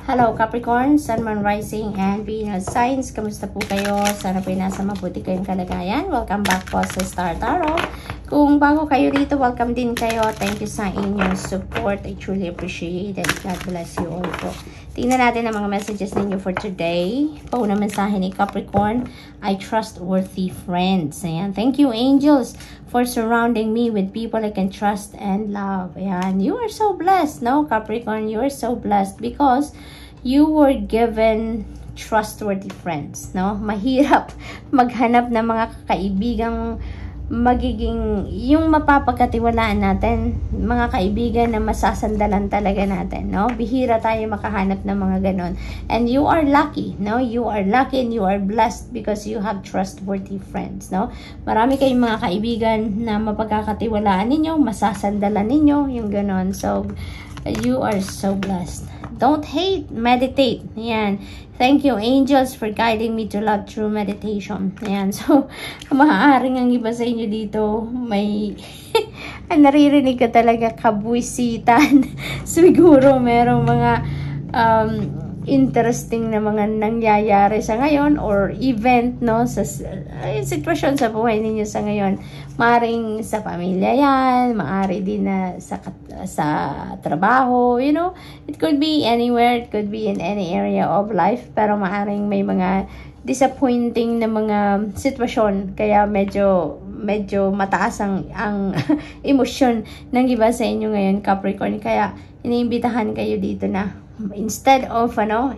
Hello Capricorn, Sun, Moon, Rising, and Venus signs. Kamusta po kayo? Sana po nasa mabuti kayong kalagayan. Welcome back po sa Star Tarot. Kung bago kayo dito, welcome din kayo. Thank you sa inyong support. I truly appreciate it. God bless you all po. Tingnan natin ang mga messages ninyo for today. Paunang mensahe ni Capricorn, I trustworthy friends. Ayan. Thank you, angels, for surrounding me with people I can trust and love. Ayan. You are so blessed, no, Capricorn? You are so blessed because you were given trustworthy friends, no? Mahirap maghanap ng mga kaibigang magiging yung mapapagkatiwalaan natin, mga kaibigan na masasandalan talaga natin, no? Bihira tayo makahanap ng mga ganon. And you are lucky, no? You are lucky and you are blessed because you have trustworthy friends, no? Marami kayong mga kaibigan na mapagkakatiwalaan ninyo, masasandalan ninyo, yung ganon. So, you are so blessed. Don't hate, meditate. Ayan. Thank you, angels, for guiding me to love through meditation. Ayan. So, maaaring ang iba sa inyo dito, may naririnig ka talaga kabuisitan. Siguro, merong mga interesting na mga nangyayari sa ngayon or event, no, sa sitwasyon sa buhay ninyo sa ngayon. Maaring sa pamilya yan, maaari din na sa trabaho, you know, it could be anywhere, it could be in any area of life, pero maaring may mga disappointing na mga sitwasyon, kaya medyo mataas ang emosyon ng iba sa inyo ngayon, Capricorn. Kaya iniimbitahan kayo dito na instead of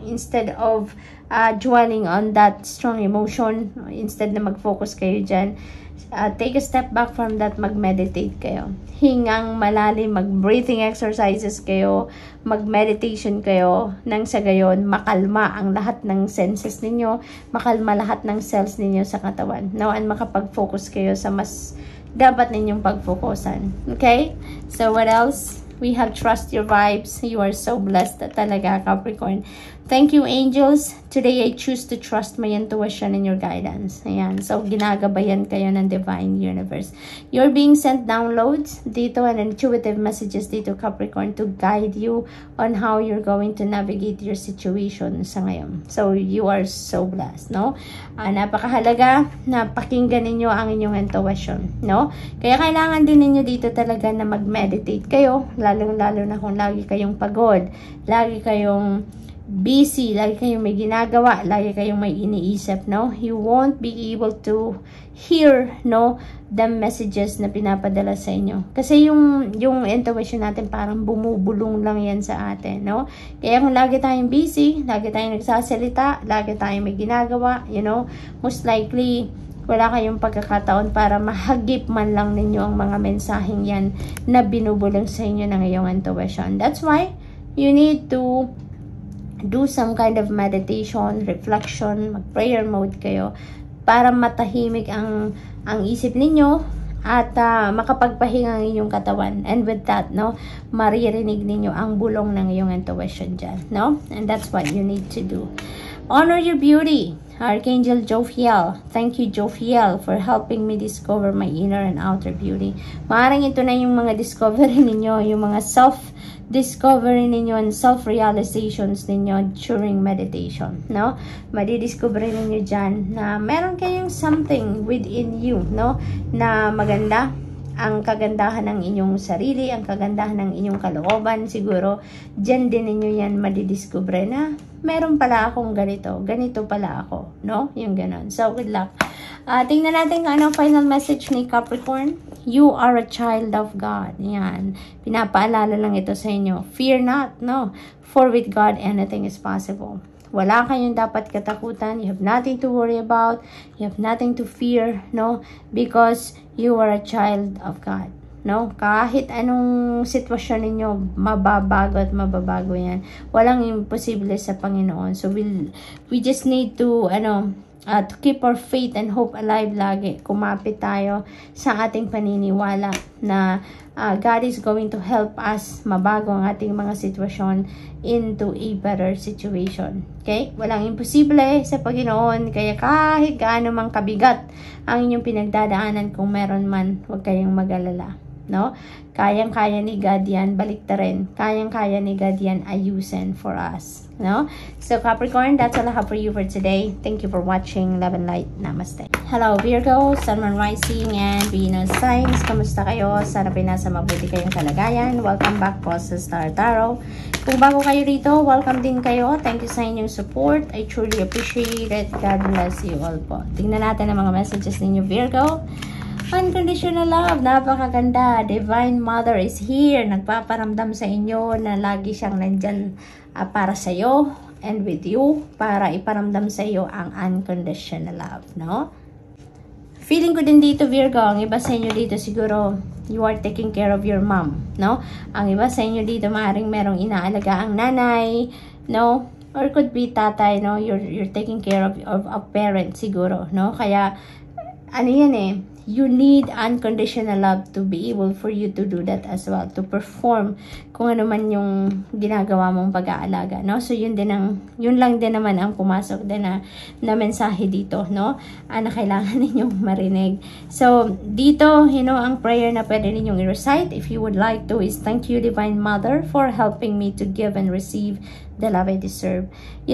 dwelling on that strong emotion, instead na mag-focus kayo dyan, take a step back from that, mag-meditate kayo, hingang malalim, mag-breathing exercises kayo, mag-meditation kayo, nang sa gayon makalma ang lahat ng senses ninyo, makalma lahat ng cells ninyo sa katawan, no? And makapag-focus kayo sa mas dapat ninyong pag-focusan. Okay? So what else? We have trust your vibes. You are so blessed talaga, Capricorn. Thank you, angels. Today, I choose to trust my intuition and your guidance. Ayan. So, ginagabayan kayo ng divine universe. You're being sent downloads dito and intuitive messages dito, Capricorn, to guide you on how you're going to navigate your situation sa ngayon. So, you are so blessed, no? Napakahalaga na pakinggan ninyo ang inyong intuition, no? Kaya kailangan din ninyo dito talaga na mag-meditate kayo, lalong-lalo na kung lagi kayong pagod, lagi kayong busy, lagi kayong may ginagawa, lagi kayong may iniisip, no? You won't be able to hear, no, the messages na pinapadala sa inyo. Kasi yung intuition natin parang bumubulong lang yan sa atin, no? Kaya kung lagi tayong busy, lagi tayong nagsasalita, lagi tayong may ginagawa, you know, most likely wala kayong pagkakataon para mahagip man lang ninyo ang mga mensaheng yan na binubulong sa inyo ng iyong intuition. That's why you need to do some kind of meditation, reflection, mag-prayer mode kayo para matahimik ang isip ninyo at makapagpahinga ang inyong katawan. And with that, no, maririnig ninyo ang bulong ng iyong intuition dyan, no? And that's what you need to do. Honor your beauty. Archangel Jophiel. Thank you, Jophiel, for helping me discover my inner and outer beauty. Maaaring ito na yung mga discovery ninyo, yung mga self-discovery ninyo and self-realizations ninyo during meditation, no? Madidiscover ninyo dyan na meron kayong something within you, no? Na maganda. Ang kagandahan ng inyong sarili, ang kagandahan ng inyong kalooban, siguro, dyan din ninyo yan madidiscover na meron pala akong ganito pala ako, no? Yung ganon. So, good luck. Tingnan natin kung ano final message ni Capricorn. You are a child of God. Yan. Pinapaalala lang ito sa inyo. Fear not, no? For with God, anything is possible. Wala kayong dapat katakutan. You have nothing to worry about. You have nothing to fear, no? Because you are a child of God, no? Kahit anong sitwasyon ninyo, mababago at mababago yan. Walang imposible sa Panginoon. So, we just need to, to keep our faith and hope alive lagi. Kumapit tayo sa ating paniniwala na God is going to help us mabago ang ating mga sitwasyon into a better situation. Okay? Walang imposible sa Panginoon. Kaya kahit gaano mang kabigat ang inyong pinagdadaanan, kung meron man, huwag kayong mag-alala. no? Kayang-kaya ni God yan, baliktarin. Kayang-kaya ni God yan ayusin for us, no? So, Capricorn, that's all I have for you for today. Thank you for watching. Love and light. Namaste. Hello, Virgo, Sun, Moon, Rising, and Venus signs. Kamusta kayo? Sana pinasa mabuti kayong kalagayan. Welcome back po sa Star Tarot. Kung bago kayo rito, welcome din kayo. Thank you sa inyong support. I truly appreciate it. God bless you all po. Tingnan natin ang mga messages ninyo, Virgo. Unconditional love, napakaganda. Divine Mother is here. Nagpaparamdam sa inyo na lagi siyang nandyan para sa iyo and with you para iparamdam sa iyo ang unconditional love, no? Feeling ko din dito, Virgo, ang iba sa inyo dito siguro you are taking care of your mom, no? Ang iba sa inyo dito maaaring merong inaalaga ang nanay, no? Or could be tatay, no? You're taking care of a parent siguro, no? Kaya ano yan eh, you need unconditional love to be able for you to do that as well, to perform kung ano man yung ginagawa mong pag-aalaga, no? So yun lang din naman ang pumasok din na mensahe dito, no? Na kailangan ninyong marinig. So dito, ang prayer na pwede ninyong i-recite if you would like to is, thank you Divine Mother for helping me to give and receive the love I deserve.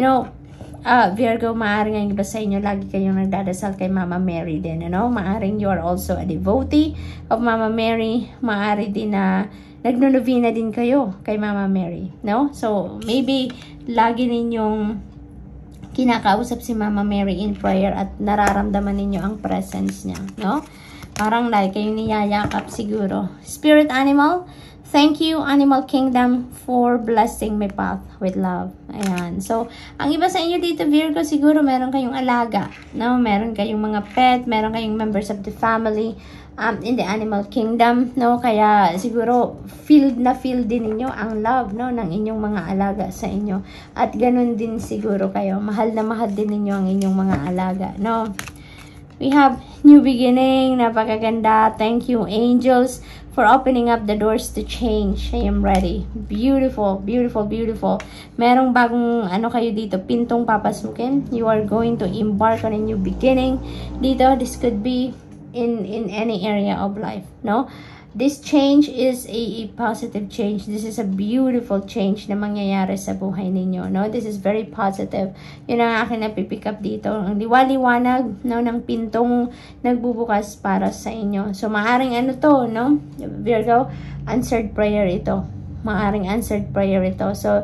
Virgo, maaring ang iba sa inyo lagi kayong nagdadasal kay Mama Mary din, maaring you are also a devotee of Mama Mary, maaari din na nagnonovena din kayo kay Mama Mary, no? So maybe lagi ninyong kinakausap si Mama Mary in prayer at nararamdaman ninyo ang presence niya, no? Parang like kayong niyayakap siguro. Spirit animal, thank you, Animal Kingdom, for blessing my path with love. Ayan. So, ang iba sa inyo dito, Virgo, siguro meron kayong alaga, no? Meron kayong mga pet, meron kayong members of the family in the Animal Kingdom, no? Kaya siguro feel din ninyo ang love, no, ng inyong mga alaga sa inyo. At ganun din siguro kayo. Mahal na mahal din ninyo ang inyong mga alaga, no? We have new beginning. Napakaganda. Thank you, angels, for opening up the doors to change. I am ready. Beautiful, beautiful, beautiful. Merong bagong kayo dito, pintong papasukin. You are going to embark on a new beginning. Dito, this could be in any area of life, no? This change is a positive change. This is a beautiful change na mangyayari sa buhay ninyo, no? This is very positive. Yun ang akin na pipick up dito. Ang liwaliwanag, no, ng pintong nagbubukas para sa inyo. So, maaring no? Virgo, answered prayer ito. Maaring answered prayer ito. So,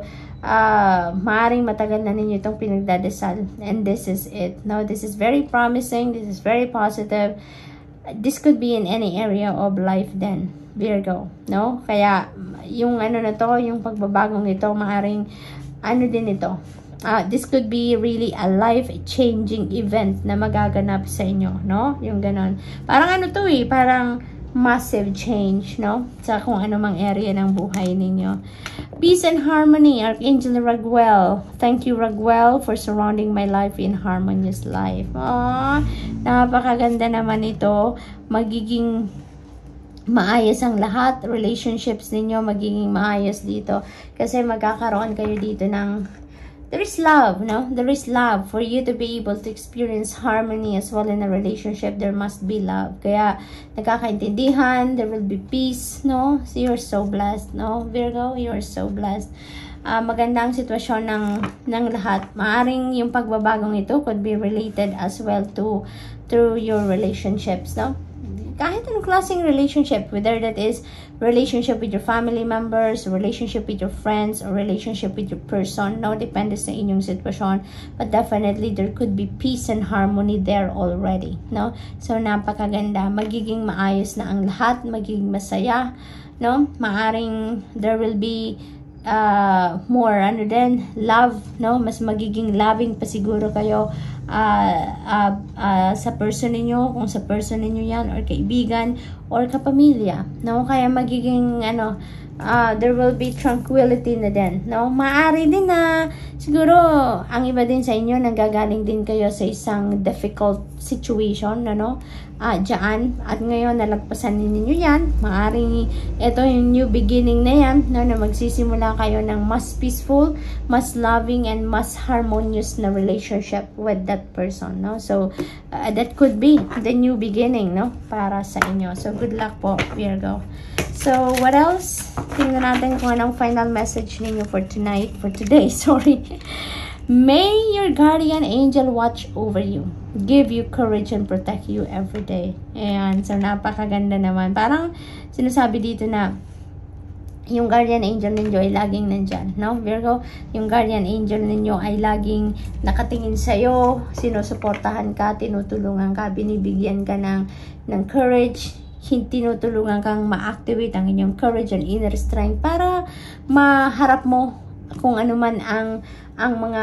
maaring matagal na ninyo itong pinagdadasal. And this is it. No? This is very promising. This is very positive. This could be in any area of life then, Virgo, no? Kaya, yung na to, yung pagbabagong ito, maaring, din ito. This could be really a life-changing event na magaganap sa inyo, no? Yung ganon. Parang to parang massive change, no? Sa kung ano mang area ng buhay ninyo. Peace and harmony, Archangel Raguel. Thank you, Raguel, for surrounding my life in harmonious life. Aww, napakaganda naman ito. Magiging maayos ang lahat. Relationships ninyo magiging maayos dito. Kasi magkakaroon kayo dito ng there is love, no? There is love. For you to be able to experience harmony as well in a relationship, there must be love. Kaya, nagkakaintindihan, there will be peace, no? So, you're so blessed, no? Virgo, you're so blessed. Maganda ang sitwasyon ng lahat. Maaring yung pagbabagong ito could be related as well to your relationships, no? Kahit anong klaseng relationship, whether that is relationship with your family members, relationship with your friends, or relationship with your person, no, depende sa inyong sitwasyon, but definitely there could be peace and harmony there already, no? So napakaganda, magiging maayos na ang lahat, magiging masaya, no? Maaring there will be more love, no? Mas magiging loving pa siguro kayo sa person ninyo, kung sa person ninyo yan, or kaibigan, or kapamilya, no? Kaya magiging there will be tranquility na din, no? Maaari din na siguro ang iba din sa inyo nanggagaling din kayo sa isang difficult situation, no? Diyan, at ngayon nalagpasan ninyo yan. Maaring ito yung new beginning na yan, no? Na magsisimula kayo ng mas peaceful, mas loving, and mas harmonious na relationship with that person, no? So that could be the new beginning, no, para sa inyo. So good luck po, Virgo. So, what else? Tingnan natin kung anong final message ninyo for tonight, for today, sorry. May your guardian angel watch over you, give you courage and protect you every day. Ayan, so napakaganda naman. Parang sinasabi dito na yung guardian angel ninyo ay laging nandyan, no? Virgo, yung guardian angel ninyo ay laging nakatingin sa'yo, sinusuportahan ka, tinutulungan ka, binibigyan ka ng courage, tinutulungan kang ma-activate ang inyong courage and inner strength para maharap mo kung ano man ang mga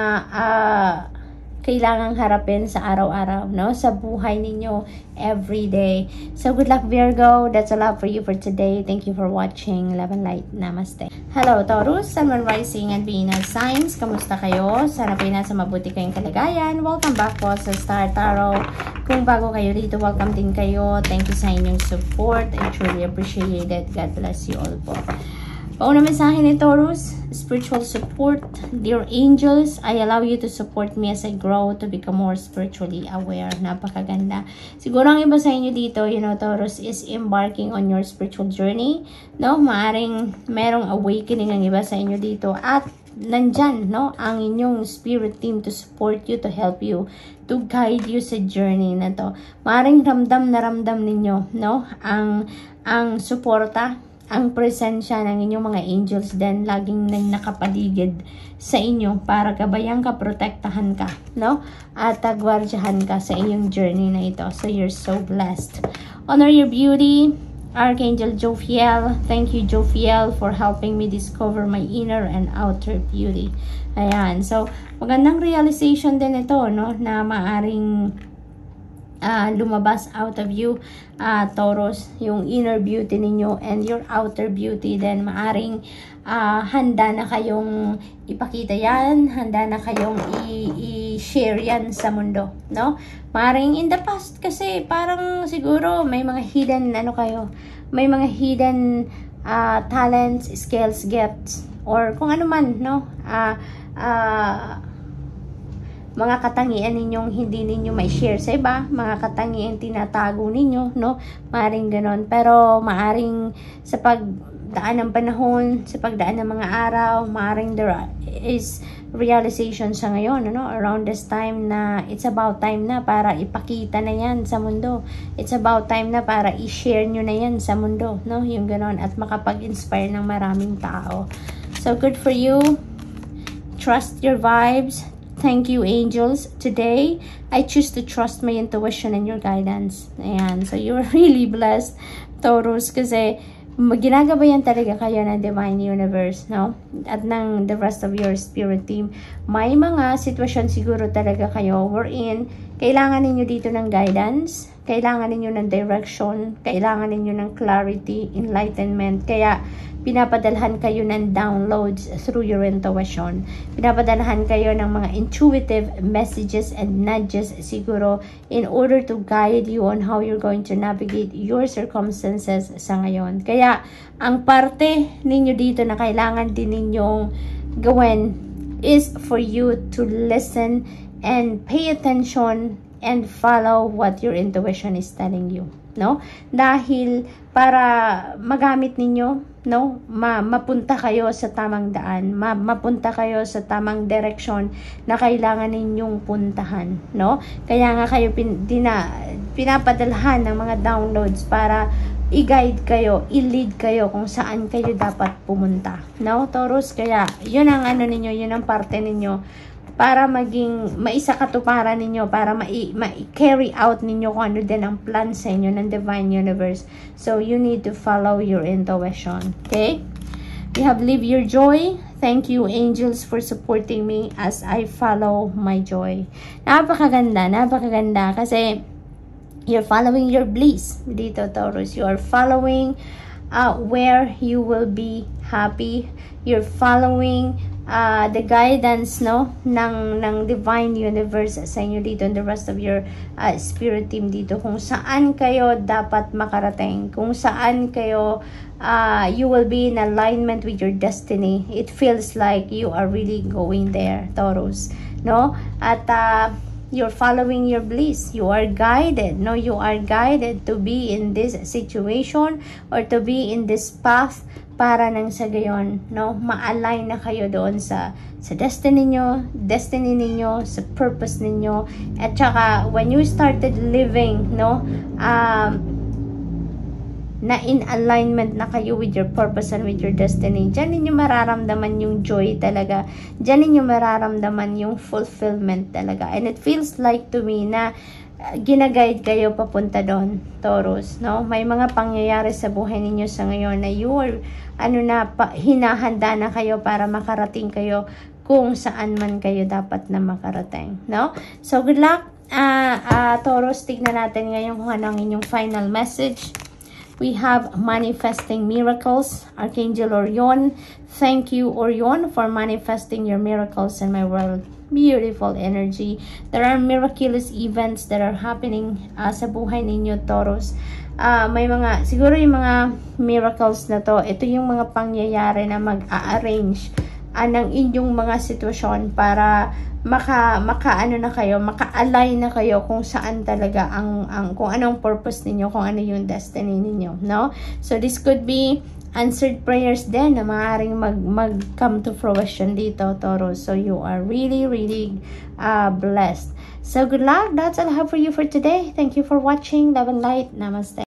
kailangang harapin sa araw-araw, no? Sa buhay ninyo every day. So, good luck, Virgo. That's a lot for you for today. Thank you for watching. Love and light. Namaste. Hello, Taurus, Sun, Moon, Rising, and Venus signs. Kamusta kayo? Sana po nasa mabuti kayong kalagayan. Welcome back po sa Star Tarot. Kung bago kayo dito, welcome din kayo. Thank you sa inyong support. I truly appreciate it. God bless you all po. Pauna mensahe ni Taurus, spiritual support. Dear angels, I allow you to support me as I grow to become more spiritually aware. Napakaganda. Siguro ang iba sa inyo dito, Taurus, is embarking on your spiritual journey. No? Maaring merong awakening ang iba sa inyo dito. At nandyan, no? Ang inyong spirit team to support you, to help you, to guide you sa journey na to. Maaring ramdam na ramdam ninyo, no? Ang suporta, ang presensya ng inyong mga angels din laging nakapaligid sa inyo para gabayan ka, protektahan ka, no? At gwardiyahan ka sa iyong journey na ito. So you're so blessed. Honor your beauty, Archangel Jophiel. Thank you, Jophiel, for helping me discover my inner and outer beauty. Ayan. So, magandang realization din ito, no? Na maaring lumabas out of you, Taurus, yung inner beauty ninyo and your outer beauty. Then maaring handa na kayong ipakita yan, handa na kayong i-share yan sa mundo, no? Maaring in the past kasi parang siguro may mga hidden may mga hidden talents, skills, gifts, or kung ano man, no? Mga katangian ninyong hindi ninyo may share sa iba, mga katangian tinatago ninyo, no? Maaring ganon. Pero maaring sa pagdaan ng panahon, sa pagdaan ng mga araw, maaring there is realization sa ngayon, no? Around this time na it's about time na para ipakita na yan sa mundo. It's about time na para i-share nyo na yan sa mundo, no? Yung ganon. At makapag-inspire ng maraming tao. So, good for you. Trust your vibes. Thank you, angels. Today, I choose to trust my intuition and your guidance. Ayan. So, you're really blessed, Taurus, kasi ginagabayan talaga kayo ng Divine Universe, no? At ng the rest of your spirit team. May mga sitwasyon siguro talaga kayo wherein kailangan ninyo dito ng guidance, kailangan ninyo ng direction, kailangan ninyo ng clarity, enlightenment. Kaya, pinapadalhan kayo ng downloads through your intuition. Pinapadalhan kayo ng mga intuitive messages and nudges siguro in order to guide you on how you're going to navigate your circumstances sa ngayon. Kaya, ang parte ninyo dito na kailangan din ninyong gawin is for you to listen and pay attention and follow what your intuition is telling you, no? Dahil para magamit ninyo, no, mapunta kayo sa tamang daan, mapunta kayo sa tamang direksyon na kailangan ninyong puntahan, no? Kaya nga kayo pinapadalhan ng mga downloads para i-guide kayo, i-lead kayo kung saan kayo dapat pumunta, no, Taurus? Kaya yun ang ano ninyo, yun ang parte ninyo para maging maisakatuparan ninyo, para ma-carry out ninyo kung ano din ang plan sa inyo ng Divine Universe. So, you need to follow your intuition. Okay? We have Live Your Joy. Thank you, angels, for supporting me as I follow my joy. Napakaganda, napakaganda. Kasi, you're following your bliss. Dito, Taurus. You are following where you will be happy. You're following the guidance, no, ng Divine Universe sa inyo dito and the rest of your spirit team dito, kung saan kayo dapat makarating, kung saan kayo you will be in alignment with your destiny. It feels like you are really going there, Taurus, no? At you're following your bliss. You are guided, no? You are guided to be in this situation or to be in this path para nang sa gayon, no? Ma-align na kayo doon sa destiny ninyo, sa purpose ninyo. At saka, when you started living, no? Na in alignment na kayo with your purpose and with your destiny, dyan ninyo mararamdaman yung joy talaga. Dyan ninyo mararamdaman yung fulfillment talaga. And it feels like to me na ginaguide kayo papunta doon, Taurus, no? May mga pangyayari sa buhay ninyo sa ngayon na you are, hinahanda na kayo para makarating kayo kung saan man kayo dapat na makarating, no? So, good luck, Taurus. Tignan natin ngayon kung ano ang inyong final message. We have manifesting miracles. Archangel Orion, thank you, Orion, for manifesting your miracles in my world. Beautiful energy. There are miraculous events that are happening sa buhay ninyo, Taurus. May mga, siguro yung mga miracles na to, ito yung mga pangyayari na mag-a-arrange ng inyong mga sitwasyon para maka-align na kayo kung saan talaga kung anong purpose ninyo, kung ano yung destiny ninyo, no? So this could be answered prayers din na maaaring mag-come to fruition dito, Taurus. So you are really, really blessed. So good luck. That's all I have for you for today. Thank you for watching. Love and light. Namaste.